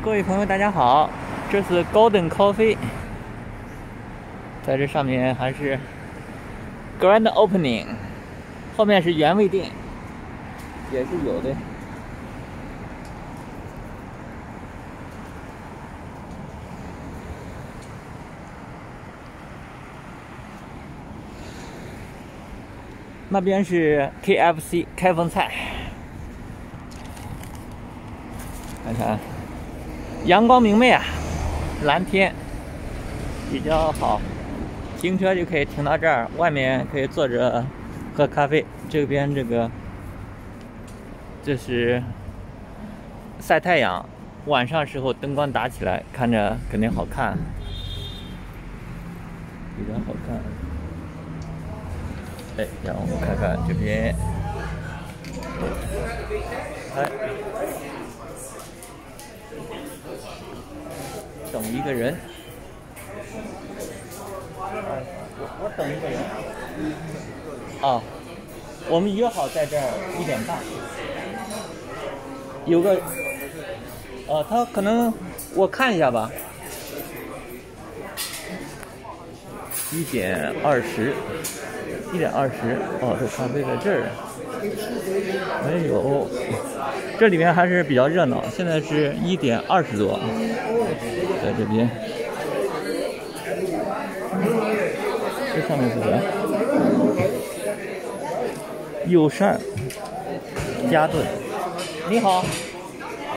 各位朋友，大家好，这是 Golden Coffee， 在这上面还是 Grand Opening， 后面是原味店，也是有的。那边是 KFC 开封菜，看看阳光明媚啊，蓝天比较好，停车就可以停到这儿，外面可以坐着喝咖啡。这边这是晒太阳，晚上时候灯光打起来，看着肯定好看，比较好看。哎，让我们看看这边，哎，等一个人，我等一个人。啊，我们约好在这儿1点半。有个，他可能我看一下吧。1点20。哦，这咖啡在这儿。没有，这里面还是比较热闹。现在是1点20多，在这边。这上面是啥？友善嘉顿。你好。